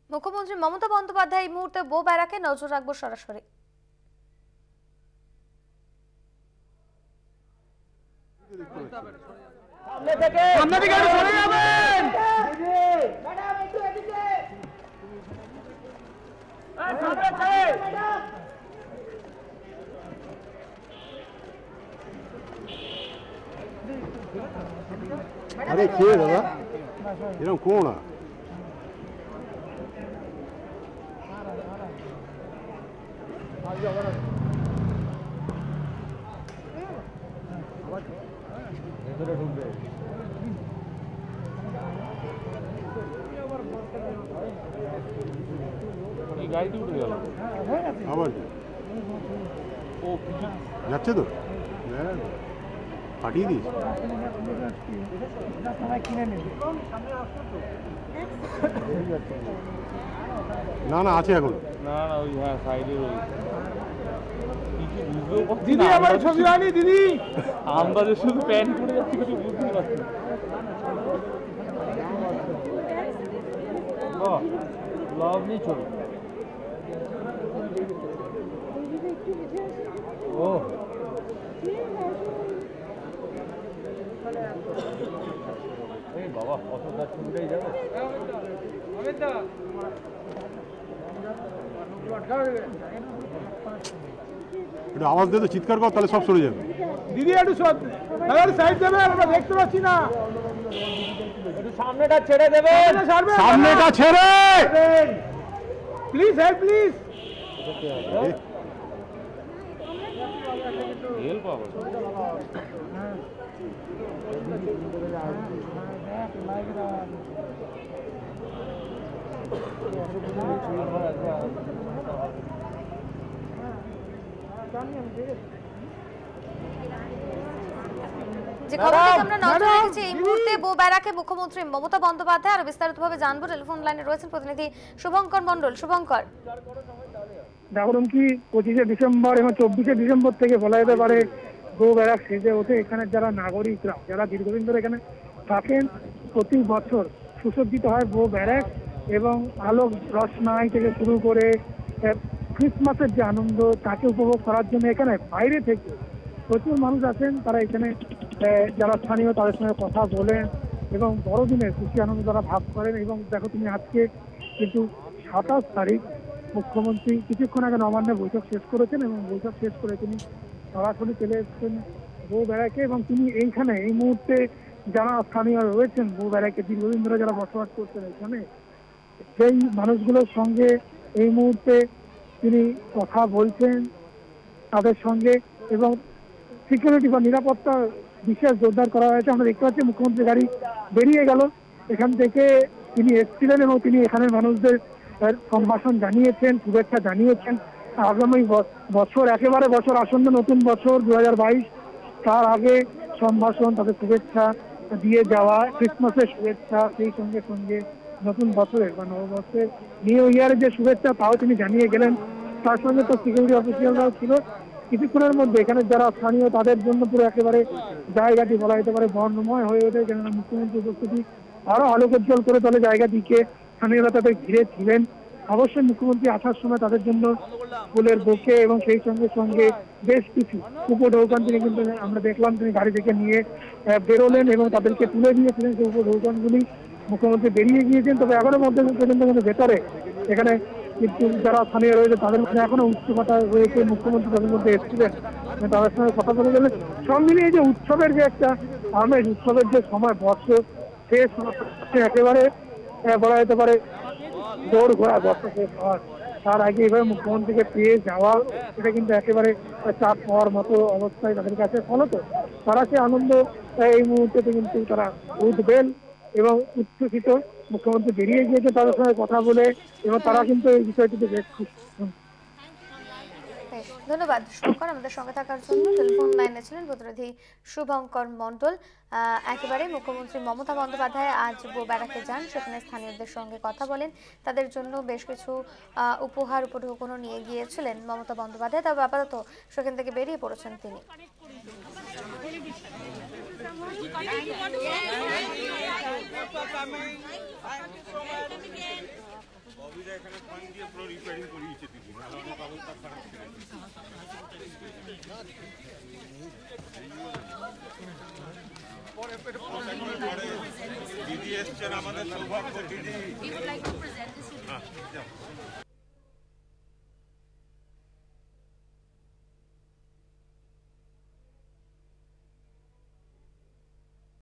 মুখ্যমন্ত্রী মমতা বন্দ্যোপাধ্যায় এই মুহূর্তে বো ব্যারাকে নজর রাখবো সরাসরি। अरे क्या दादा एरकम करो ना গাড়িতে উঠে গেল আবার ও যাচ্ছে তো পাঠিয়ে দিস না না আছে এখন না না ওই হ্যাঁ সাইডে রয়েছে দিদি আমার ছবি হয়নি দিদি আমরা যে শুধু প্যান্ট পরে যাচ্ছি কিছু বুঝতেই পারছি না লাভ নেই চলো ও এই বাবা কত গাছ ছুটে যাবে একটু আওয়াজ দিয়ে তো চিৎকার কর তাহলে সব সরে যাবে দিদি একটু সাইড দেবে আমরা দেখতে পাচ্ছি না একটু সামনেটা ছেড়ে দেবে সামনেটা ছেড়ে প্লিজ হেল্প প্লিজ হেল্প পাবো যে খবরটি আমরা নজর রেখেছি এই মুহূর্তে বো ব্যারাকে মুখ্যমন্ত্রী মমতা বন্দ্যোপাধ্যায় আর বিস্তারিতভাবে জানবো টেলিফোন লাইনে রয়েছেন প্রতিনিধি শুভঙ্কর মণ্ডল। শুভঙ্কর, দেখুন কি 25শে ডিসেম্বর এবং 24শে ডিসেম্বর থেকে বলা যেতে পারে বো ব্যারাক সেজে ওঠে। এখানে যারা নাগরিকরা যারা দীর্ঘদিন ধরে এখানে থাকেন প্রতি বছর সুসজ্জিত হয় বো ব্যারাক এবং আলোক রসনাই থেকে শুরু করে ক্রিসমাসের যে আনন্দ তাকে উপভোগ করার জন্য এখানে বাইরে থেকে প্রচুর মানুষ আছেন। তারা এখানে যারা স্থানীয় তাদের সঙ্গে কথা বলেন এবং বড়দিনের খুশি আনন্দ তারা ভাগ করেন। এবং দেখো তুমি আজকে কিন্তু 27 তারিখ মুখ্যমন্ত্রী কিছুক্ষণ আগে নবান্নে বৈঠক শেষ করেছেন এবং বৈঠক শেষ করে তিনি সরাসরি চলে এসেছেন বো ব্যারাকে এবং তিনি এইখানে এই মুহূর্তে যারা স্থানীয় রয়েছেন বো ব্যারাকে দীর্ঘদিন ধরে যারা বসবাস করছেন এখানে সেই মানুষগুলোর সঙ্গে এই মুহূর্তে তিনি কথা বলছেন তাদের সঙ্গে এবং সিকিউরিটি বা নিরাপত্তা বিশেষ জোরদার করা হয়েছে। আমরা দেখতে পাচ্ছি মুখ্যমন্ত্রী গাড়ি বেরিয়ে গেল এখান থেকে, তিনি এসেছিলেন এবং তিনি এখানের মানুষদের সম্ভাষণ জানিয়েছেন, শুভেচ্ছা জানিয়েছেন। আগামী বছর একেবারে বছর আসন্ন নতুন বছর 2022 তার আগে সম্ভাষণ তাদের শুভেচ্ছা দিয়ে যাওয়া, ক্রিসমাসের শুভেচ্ছা, সেই সঙ্গে সঙ্গে নতুন বছরের বা নববর্ষের নিউ ইয়ারের যে শুভেচ্ছা তাও তিনি জানিয়ে গেলেন। তার সঙ্গে তো সিকিউরিটি অফিসিয়ালরাও ছিল। কিছুক্ষণের মধ্যে এখানে যারা স্থানীয় তাদের জন্য পুরো একেবারে জায়গাটি বলা যেতে পারে বর্ণময় হয়ে ওঠে, কেননা মুখ্যমন্ত্রী উপস্থিতি আরো আলোকোজ্জ্বল করে তোলে জায়গাটিকে। স্থানীয়রা তাদের ঘিরে ছিলেন। অবশ্যই মুখ্যমন্ত্রী আসার সময় তাদের জন্য ফুলের বুকে এবং সেই সঙ্গে সঙ্গে বেশ কিছু উপঢৌকন তিনি কিন্তু আমরা দেখলাম তিনি গাড়ি থেকে নিয়ে বেরোলেন এবং তাদেরকে তুলে দিয়েছিলেন। সেই উপঢৌকনগুলি মুখ্যমন্ত্রী বেরিয়ে গিয়েছেন। তবে এখনো মধ্যে পর্যন্ত ভেতরে এখানে কিন্তু যারা স্থানীয় রয়েছে তাদের মধ্যে এখনো উৎসবতা রয়েছে। মুখ্যমন্ত্রী তাদের মধ্যে এসেছিলেন, তাদের সঙ্গে কথা বলে গেলেন। সব মিলিয়ে যে উৎসবের যে একটা আমেজ, উৎসবের যে সময় বর্ষ শেষ একেবারে বলা যেতে পারে দৌড় ঘোরা বর্ষ শেষ হওয়ার তার আগে এভাবে মুখ্যমন্ত্রীকে পেয়ে যাওয়া এটা কিন্তু একেবারে চাপ হওয়ার মতো অবস্থায় তাদের কাছে। ফলত তারা সে আনন্দ এই মুহূর্তে কিন্তু তারা উঠবেন এবং উচ্ছ্বসিত। মুখ্যমন্ত্রী বেরিয়ে গিয়েছে তাদের সঙ্গে কথা বলে এবং তারা কিন্তু এই বিষয়টিতে বেশ খুশি। ধন্যবাদ শুভঙ্কর আমাদের সঙ্গে থাকার জন্য। টেলিফোন লাইনে ছিলেন প্রতিনিধি শুভঙ্কর মণ্ডল। একেবারে মুখ্যমন্ত্রী মমতা বন্দ্যোপাধ্যায় আজ বো ব্যারাকে যান, সেখানে স্থানীয়দের সঙ্গে কথা বলেন, তাদের জন্য বেশ কিছু উপহার উপঢৌকনও নিয়ে গিয়েছিলেন মমতা বন্দ্যোপাধ্যায়। তবে আপাতত সেখান থেকে বেরিয়ে পড়েছেন তিনি। Thank you so much. দিদি এসছেন আমাদের সৌভাগ্য দিদি।